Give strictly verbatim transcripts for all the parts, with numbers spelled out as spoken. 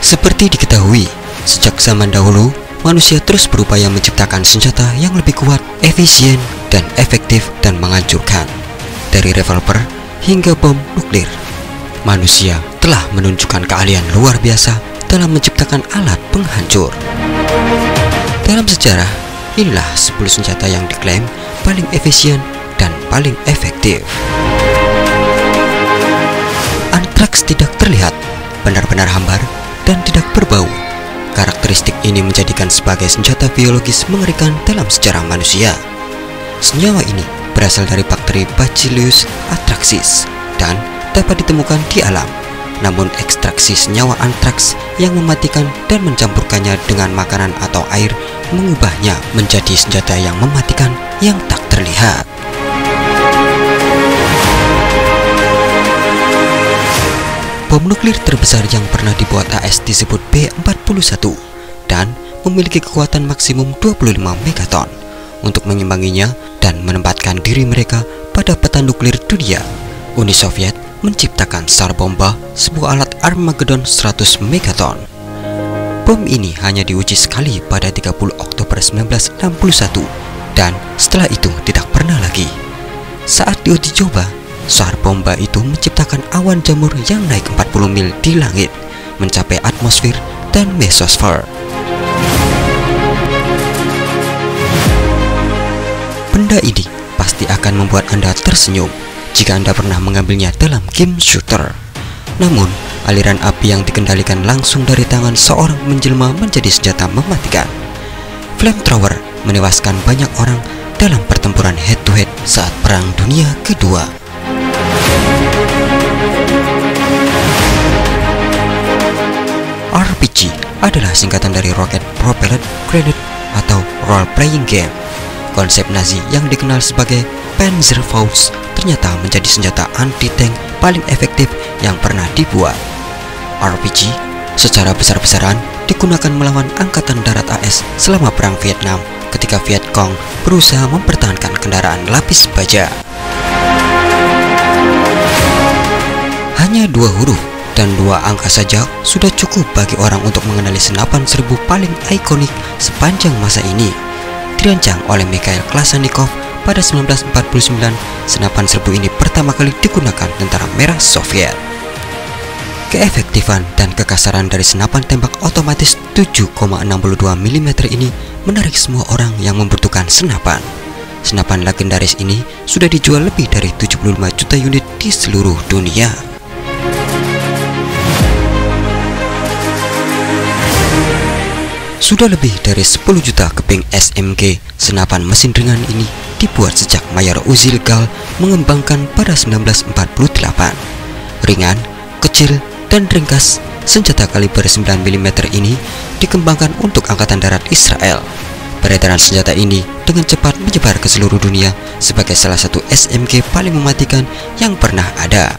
Seperti diketahui, sejak zaman dahulu, manusia terus berupaya menciptakan senjata yang lebih kuat, efisien, dan efektif dan menghancurkan. Dari revolver hingga bom nuklir, manusia telah menunjukkan keahlian luar biasa dalam menciptakan alat penghancur. Dalam sejarah, inilah sepuluh senjata yang diklaim paling efisien dan paling efektif. Antraks tidak terlihat, benar-benar hambar dan tidak berbau. Karakteristik ini menjadikan sebagai senjata biologis mengerikan dalam sejarah manusia. Senyawa ini berasal dari bakteri Bacillus anthracis dan dapat ditemukan di alam. Namun ekstraksi senyawa antraks yang mematikan dan mencampurkannya dengan makanan atau air mengubahnya menjadi senjata yang mematikan yang tak terlihat. Bom nuklir terbesar yang pernah dibuat A S disebut B empat puluh satu dan memiliki kekuatan maksimum dua puluh lima megaton. Untuk mengimbanginya dan menempatkan diri mereka pada peta nuklir dunia, Uni Soviet menciptakan Tsar Bomba, sebuah alat Armageddon seratus megaton. Bom ini hanya diuji sekali pada tiga puluh Oktober seribu sembilan ratus enam puluh satu dan setelah itu tidak pernah lagi. Saat diuji coba, Tsar Bomba itu menciptakan awan jamur yang naik empat puluh mil di langit, mencapai atmosfer dan mesosfer. Benda ini pasti akan membuat Anda tersenyum jika Anda pernah mengambilnya dalam game shooter. Namun, aliran api yang dikendalikan langsung dari tangan seorang menjelma menjadi senjata mematikan. Flamethrower menewaskan banyak orang dalam pertempuran head-to-head saat Perang Dunia Kedua. R P G adalah singkatan dari Rocket Propelled Grenade atau Role Playing Game. Konsep Nazi yang dikenal sebagai Panzerfaust ternyata menjadi senjata anti-tank paling efektif yang pernah dibuat. R P G secara besar-besaran digunakan melawan Angkatan Darat A S selama Perang Vietnam ketika Viet Cong berusaha mempertahankan kendaraan lapis baja. Hanya dua huruf dan dua angka saja sudah cukup bagi orang untuk mengenali senapan serbu paling ikonik sepanjang masa ini. Dirancang oleh Mikhail Klasnikov pada seribu sembilan ratus empat puluh sembilan, senapan serbu ini pertama kali digunakan Tentara Merah Soviet. Keefektifan dan kekasaran dari senapan tembak otomatis tujuh koma enam dua milimeter ini menarik semua orang yang membutuhkan senapan. Senapan legendaris ini sudah dijual lebih dari tujuh puluh lima juta unit di seluruh dunia. Sudah lebih dari sepuluh juta keping S M G senapan mesin ringan ini dibuat sejak Mayor Uzi Legal mengembangkan pada seribu sembilan ratus empat puluh delapan. Ringan, kecil, dan ringkas, senjata kaliber sembilan milimeter ini dikembangkan untuk Angkatan Darat Israel. Peredaran senjata ini dengan cepat menyebar ke seluruh dunia sebagai salah satu S M G paling mematikan yang pernah ada.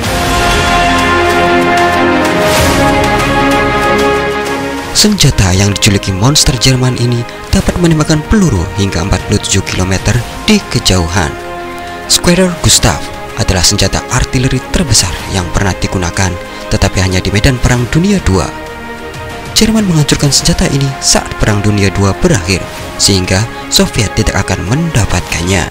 Senjata yang dijuluki monster Jerman ini dapat menembakkan peluru hingga empat puluh tujuh kilometer di kejauhan. Squarer Gustav adalah senjata artileri terbesar yang pernah digunakan, tetapi hanya di medan Perang Dunia kedua. Jerman menghancurkan senjata ini saat Perang Dunia kedua berakhir, sehingga Soviet tidak akan mendapatkannya.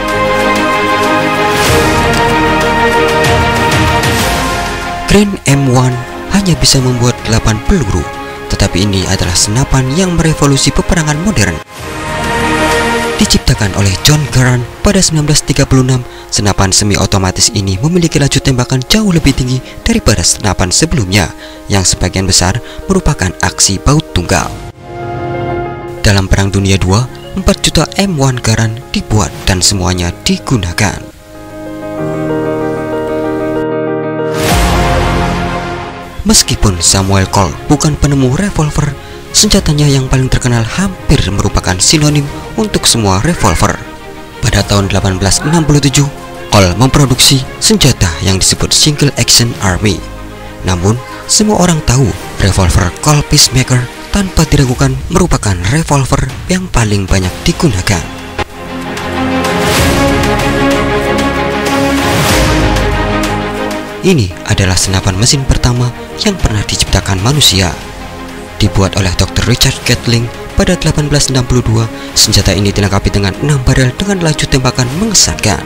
Green M satu hanya bisa membuat delapan peluru, tetapi ini adalah senapan yang merevolusi peperangan modern. Diciptakan oleh John Garand pada seribu sembilan ratus tiga puluh enam, senapan semi-otomatis ini memiliki laju tembakan jauh lebih tinggi daripada senapan sebelumnya, yang sebagian besar merupakan aksi baut tunggal. Dalam Perang Dunia kedua, empat juta M satu Garand dibuat dan semuanya digunakan. Meskipun Samuel Colt bukan penemu revolver, senjatanya yang paling terkenal hampir merupakan sinonim untuk semua revolver. Pada tahun seribu delapan ratus enam puluh tujuh, Colt memproduksi senjata yang disebut Single Action Army. Namun, semua orang tahu revolver Colt Peacemaker tanpa diragukan merupakan revolver yang paling banyak digunakan. Ini adalah senapan mesin pertama yang pernah diciptakan manusia. Dibuat oleh dokter Richard Gatling pada seribu delapan ratus enam puluh dua, senjata ini dilengkapi dengan enam barel dengan laju tembakan mengesankan.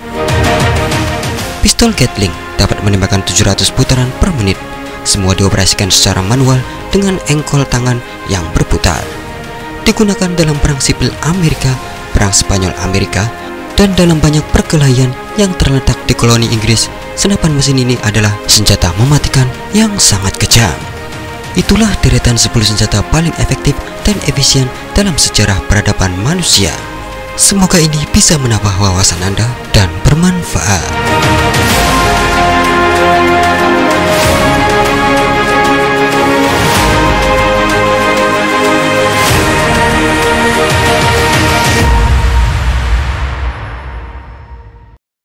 Pistol Gatling dapat menembakkan tujuh ratus putaran per menit. Semua dioperasikan secara manual dengan engkol tangan yang berputar. Digunakan dalam perang sipil Amerika, perang Spanyol Amerika, dan dalam banyak perkelahian yang terletak di koloni Inggris. Senapan mesin ini adalah senjata mematikan yang sangat kejam. Itulah deretan sepuluh senjata paling efektif dan efisien dalam sejarah peradaban manusia. Semoga ini bisa menambah wawasan Anda dan bermanfaat.